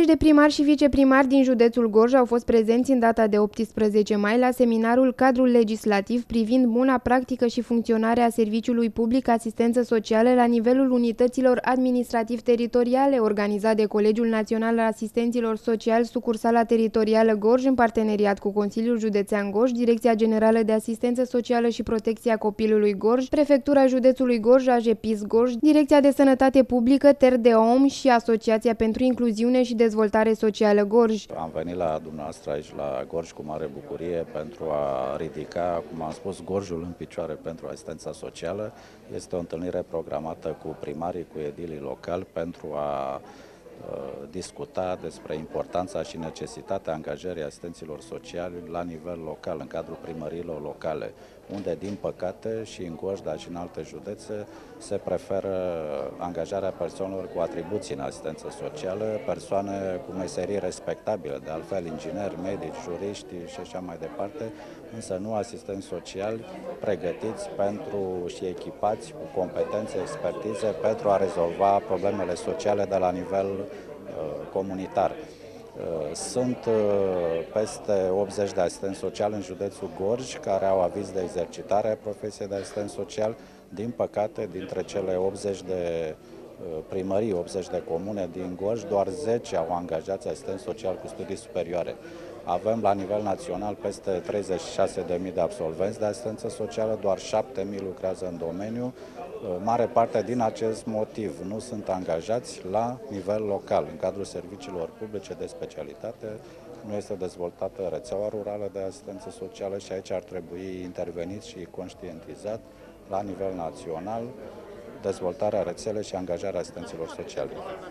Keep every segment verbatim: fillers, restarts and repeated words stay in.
treizeci de primari și viceprimari din județul Gorj au fost prezenți în data de optsprezece mai la seminarul Cadrul legislativ privind buna practică și funcționarea Serviciului Public Asistență Socială la nivelul unităților administrativ-teritoriale, organizat de Colegiul Național al Asistenților Sociali, sucursala teritorială Gorj, în parteneriat cu Consiliul Județean Gorj, Direcția Generală de Asistență Socială și Protecția Copilului Gorj, Prefectura Județului Gorj, A J P I S Gorj, Direcția de Sănătate Publică, Ter de Om și Asociația pentru Incluziune și Dezvoltare Socială Gorj. Am venit la dumneavoastră aici la Gorj cu mare bucurie pentru a ridica, cum am spus, Gorjul în picioare pentru asistența socială. Este o întâlnire programată cu primarii, cu edilii locali pentru a discuta despre importanța și necesitatea angajării asistenților sociali la nivel local, în cadrul primăriilor locale, unde, din păcate, și în Gorj, dar și în alte județe, se preferă angajarea persoanelor cu atribuții în asistență socială, persoane cu meserii respectabile, de altfel ingineri, medici, juriști și așa mai departe, însă nu asistenți sociali pregătiți pentru și echipați cu competențe, expertize pentru a rezolva problemele sociale de la nivel uh, comunitar. Sunt peste optzeci de asistenți sociali în județul Gorj care au aviz de exercitare a profesiei de asistent social. Din păcate, dintre cele optzeci de primării, optzeci de comune din Gorj, doar zece au angajați asistenți sociali cu studii superioare. Avem la nivel național peste treizeci și șase de mii de absolvenți de asistență socială, doar șapte mii lucrează în domeniu. Mare parte din acest motiv nu sunt angajați la nivel local. În cadrul serviciilor publice de specialitate nu este dezvoltată rețeaua rurală de asistență socială și aici ar trebui intervenit și conștientizat la nivel național dezvoltarea rețelei și angajarea asistenților sociale.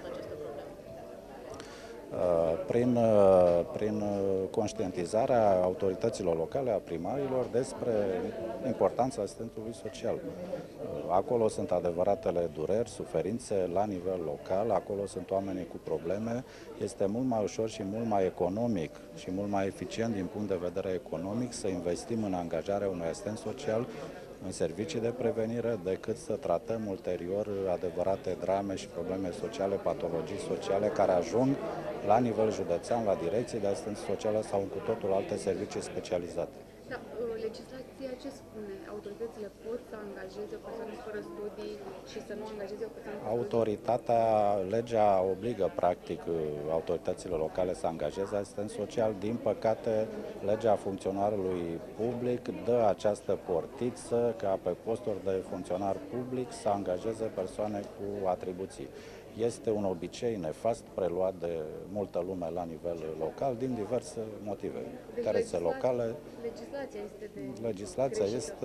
Prin, prin conștientizarea autorităților locale, a primarilor, despre importanța asistentului social. Acolo sunt adevăratele dureri, suferințe la nivel local, acolo sunt oamenii cu probleme. Este mult mai ușor și mult mai economic și mult mai eficient din punct de vedere economic să investim în angajarea unui asistent social în servicii de prevenire, decât să tratăm ulterior adevărate drame și probleme sociale, patologii sociale care ajung la nivel județean, la direcții de asistență socială sau în cu totul alte servicii specializate. Da, legislația ce spune? Autoritățile pot să angajeze o persoană fără studii și să nu angajeze o persoană fără Autoritatea, legea obligă practic autoritățile locale să angajeze asistent social. Din păcate, legea funcționarului public dă această portiță ca pe posturi de funcționar public să angajeze persoane cu atribuții. Este un obicei nefast preluat de multă lume la nivel local din diverse motive. Deci interese locale. Legislația este de Legislația greșită. este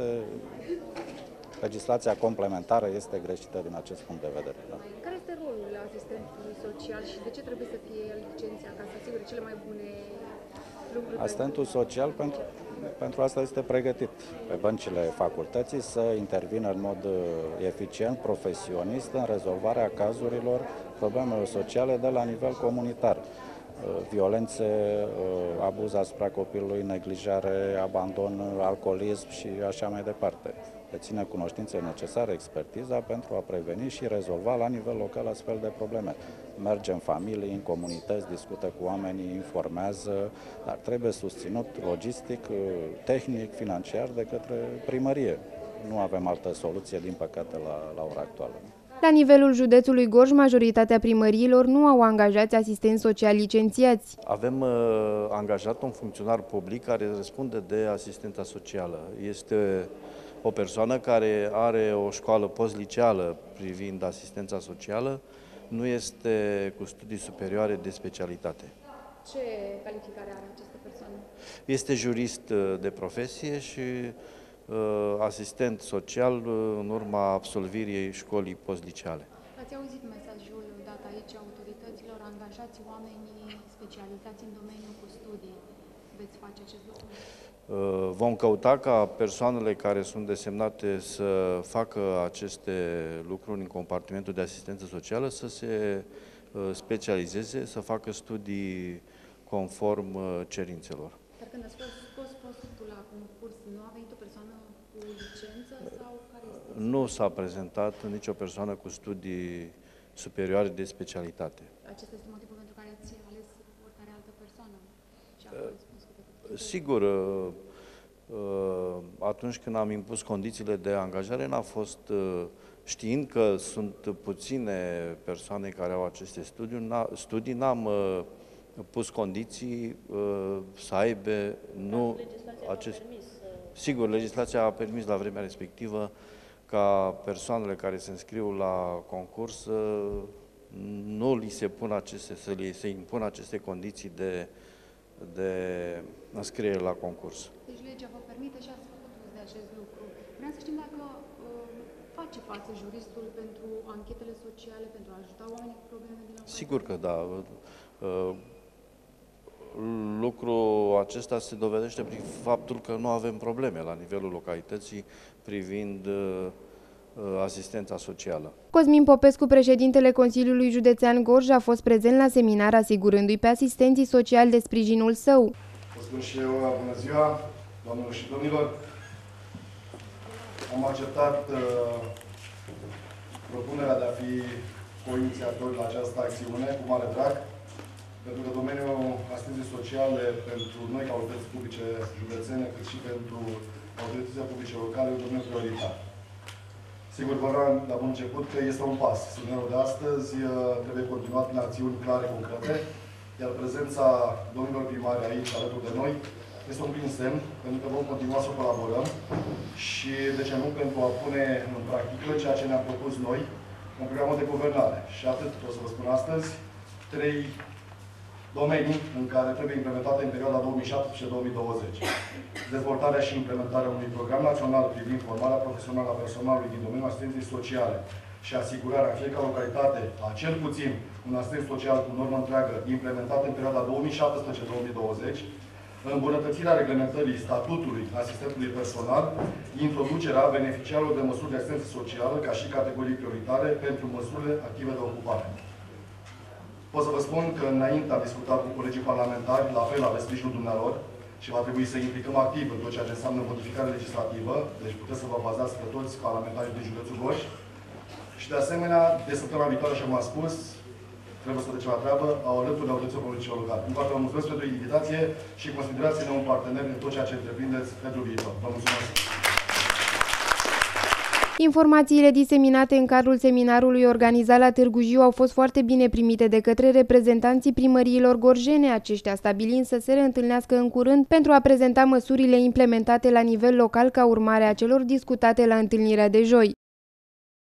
Legislația complementară este greșită din acest punct de vedere. Da. Care este rolul asistentului social și de ce trebuie să fie licenția ca să asigure cele mai bune lucruri? Asistentul social pentru, pentru asta este pregătit pe băncile facultății să intervină în mod eficient, profesionist în rezolvarea cazurilor, problemelor sociale de la nivel comunitar. Violențe, abuz asupra copilului, neglijare, abandon, alcoolism și așa mai departe. Deține cunoștințe necesare, expertiza pentru a preveni și rezolva la nivel local astfel de probleme. Merge în familii, în comunități, discută cu oamenii, informează, dar trebuie susținut logistic, tehnic, financiar de către primărie. Nu avem altă soluție, din păcate, la, la ora actuală. La nivelul județului Gorj, majoritatea primăriilor nu au angajați asistenți sociali licențiați. Avem uh, angajat un funcționar public care răspunde de asistența socială. Este o persoană care are o școală postliceală privind asistența socială, nu este cu studii superioare de specialitate. Ce calificare are această persoană? Este jurist de profesie și uh, asistent social în urma absolvirii școlii postliceale. Ați auzit mesajul dat aici autorităților, angajați oamenii specializați în domeniul cu studii. Veți face acest lucru? Vom căuta ca persoanele care sunt desemnate să facă aceste lucruri în compartimentul de asistență socială să se specializeze, să facă studii conform cerințelor. Dar când ați scos postul la concurs, nu a venit o persoană cu licență sau care este? Nu s-a prezentat nicio persoană cu studii superioare de specialitate. Acesta este motivul pentru care ați ales Sigur, atunci când am impus condițiile de angajare, n-a fost, știind că sunt puține persoane care au aceste studii, n-am pus condiții să aibă, nu acest... Sigur, legislația a permis la vremea respectivă ca persoanele care se înscriu la concurs nu li se pun aceste, să li se impună aceste condiții de, de înscriere la concurs. Deci legea vă permite și ați făcut uz de acest lucru. Vreau să știm dacă uh, face față juristul pentru anchetele sociale, pentru a ajuta oamenii cu probleme din localitate? Sigur că da. Uh, Lucrul acesta se dovedește prin faptul că nu avem probleme la nivelul localității privind uh, asistența socială. Cosmin Popescu, președintele Consiliului Județean Gorj, a fost prezent la seminar asigurându-i pe asistenții sociali de sprijinul său. Vă spun și eu, bună ziua, doamnelor și domnilor. Am acceptat uh, propunerea de a fi co-inițiatori la această acțiune cu mare drag, pentru că domeniul asistenței sociale pentru noi, ca autorități publice județene, cât și pentru autoritățile publice locale, un domeniu prioritar. Sigur, vă rog la bun început că este un pas. Seminarul de astăzi trebuie continuat prin acțiuni clare, concrete, iar prezența domnilor primari aici, alături de noi, este un prim semn, pentru că vom continua să colaborăm și, de ce nu, pentru a pune în practică ceea ce ne-am propus noi, în programă de guvernare. Și atât o să vă spun astăzi, trei domenii în care trebuie implementate în perioada două mii șaptesprezece două mii douăzeci. Dezvoltarea și implementarea unui program național privind formarea profesională a personalului din domeniul asistenței sociale și asigurarea în fiecare localitate a cel puțin un asistent social cu normă întreagă implementat în perioada două mii șaptesprezece două mii douăzeci, îmbunătățirea reglementării statutului asistentului personal, introducerea beneficiarilor de măsuri de asistență socială ca și categorii prioritare pentru măsurile active de ocupare. Pot să vă spun că înainte am discutat cu colegii parlamentari, la fel aveți sprijinul dumnealor și va trebui să implicăm activ în tot ceea ce înseamnă modificare legislativă, deci puteți să vă bazați pe toți parlamentarii din județul Gorj. Și de asemenea, de săptămâna viitoare, așa cum am spus, trebuie să trecem la treabă, alături de autoritățile politice locale. Încă o dată vă mulțumesc pentru invitație și considerați-ne un partener în tot ceea ce întreprindeți pentru viitor. Vă mulțumesc! Informațiile diseminate în cadrul seminarului organizat la Târgu Jiu au fost foarte bine primite de către reprezentanții primăriilor gorjene, aceștia stabilind să se reîntâlnească în curând pentru a prezenta măsurile implementate la nivel local ca urmare a celor discutate la întâlnirea de joi.